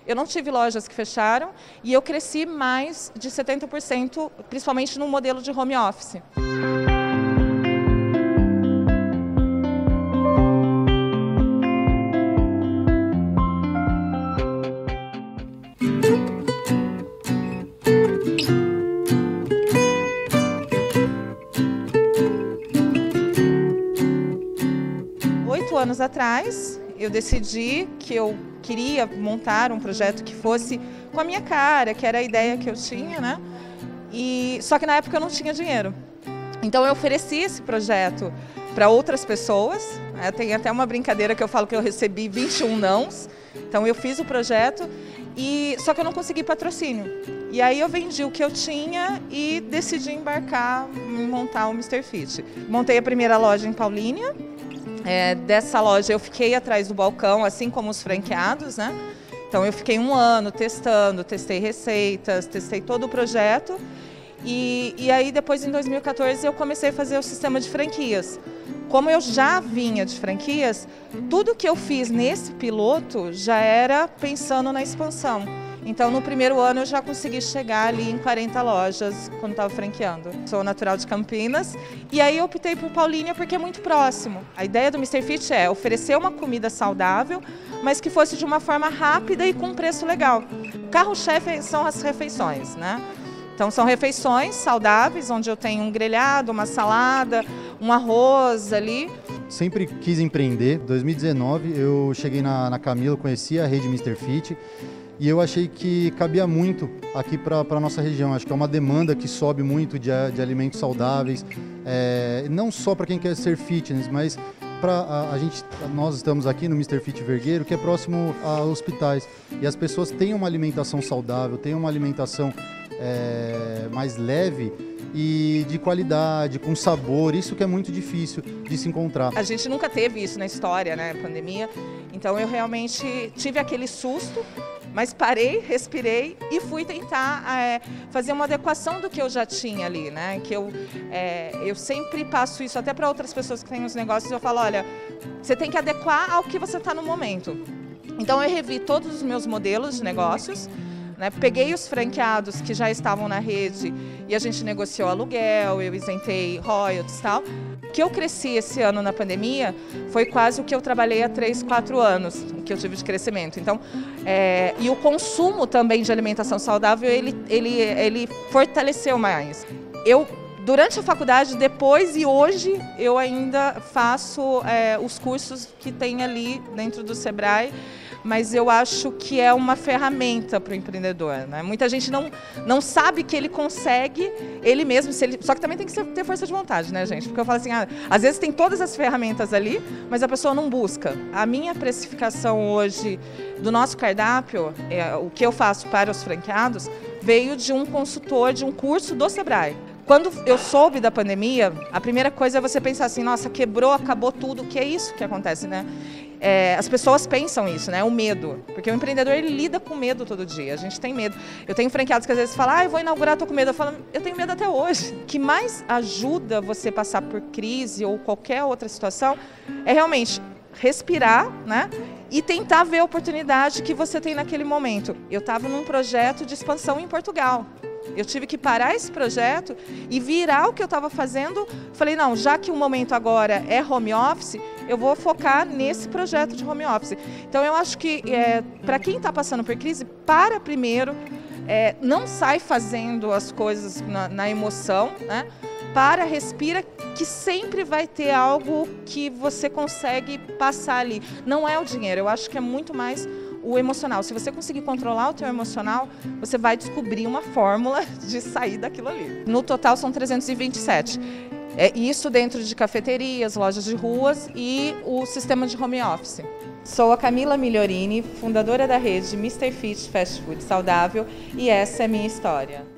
eu não tive lojas que fecharam e eu cresci mais de 70%, principalmente no modelo de home office. Anos atrás, eu decidi que eu queria montar um projeto que fosse com a minha cara, que era a ideia que eu tinha, né? Só que na época eu não tinha dinheiro. Então eu ofereci esse projeto para outras pessoas. Tem até uma brincadeira que eu falo que eu recebi 21 nãos. Então eu fiz o projeto, só que eu não consegui patrocínio. E aí eu vendi o que eu tinha e decidi embarcar em montar o Mr. Fit. Montei a primeira loja em Paulínia. Dessa loja eu fiquei atrás do balcão, assim como os franqueados, né? Então eu fiquei 1 ano testando, testei receitas, testei todo o projeto e aí depois em 2014 eu comecei a fazer o sistema de franquias. Como eu já vinha de franquias, tudo que eu fiz nesse piloto já era pensando na expansão. Então, no primeiro ano, eu já consegui chegar ali em 40 lojas quando estava franqueando. Sou natural de Campinas e aí eu optei por Paulínia porque é muito próximo. A ideia do Mr. Fit é oferecer uma comida saudável, mas que fosse de uma forma rápida e com preço legal. O carro-chefe são as refeições, né? Então, são refeições saudáveis, onde eu tenho um grelhado, uma salada, um arroz ali. Sempre quis empreender. Em 2019, eu cheguei na Camila, conheci a rede Mr. Fit. E eu achei que cabia muito aqui para a nossa região. Acho que é uma demanda que sobe muito de alimentos saudáveis, não só para quem quer ser fitness, mas nós estamos aqui no Mr. Fit Vergueiro, que é próximo a hospitais. E as pessoas têm uma alimentação saudável, têm uma alimentação mais leve e de qualidade, com sabor, isso que é muito difícil de se encontrar. A gente nunca teve isso na história, né, pandemia, então eu realmente tive aquele susto, mas parei, respirei e fui tentar fazer uma adequação do que eu já tinha ali, né? Que eu sempre passo isso até para outras pessoas que têm os negócios, eu falo, olha, você tem que adequar ao que você está no momento. Então eu revi todos os meus modelos de negócios, né? Peguei os franqueados que já estavam na rede e a gente negociou aluguel, eu isentei royalties e tal. O que eu cresci esse ano na pandemia foi quase o que eu trabalhei há 3, 4 anos, o que eu tive de crescimento. Então, e o consumo também de alimentação saudável, ele fortaleceu mais. Durante a faculdade, depois e hoje, eu ainda faço os cursos que tem ali dentro do Sebrae, mas eu acho que é uma ferramenta para o empreendedor, né? Muita gente não sabe que ele consegue, ele mesmo, só que também tem que ter força de vontade, né, gente? Porque eu falo assim, às vezes tem todas as ferramentas ali, mas a pessoa não busca. A minha precificação hoje do nosso cardápio, o que eu faço para os franqueados, veio de um consultor de um curso do Sebrae. Quando eu soube da pandemia, a primeira coisa é você pensar assim, nossa, quebrou, acabou tudo, que é isso que acontece, né? As pessoas pensam isso, né? O medo. Porque o empreendedor, ele lida com medo todo dia. A gente tem medo. Eu tenho franqueados que às vezes falam, eu vou inaugurar, tô com medo. Eu falo, eu tenho medo até hoje. O que mais ajuda você passar por crise ou qualquer outra situação é realmente respirar, né? E tentar ver a oportunidade que você tem naquele momento. Eu estava num projeto de expansão em Portugal. Eu tive que parar esse projeto e virar o que eu estava fazendo. Falei, não, já que o momento agora é home office, eu vou focar nesse projeto de home office. Então, eu acho que para quem está passando por crise, para primeiro, não sai fazendo as coisas na emoção, né? Respira, que sempre vai ter algo que você consegue passar ali. Não é o dinheiro, eu acho que é muito mais o emocional. Se você conseguir controlar o teu emocional, você vai descobrir uma fórmula de sair daquilo ali. No total são 327. Isso dentro de cafeterias, lojas de ruas e o sistema de home office. Sou a Camila Migliorini, fundadora da rede Mr. Fit Fast Food Saudável, e essa é a minha história.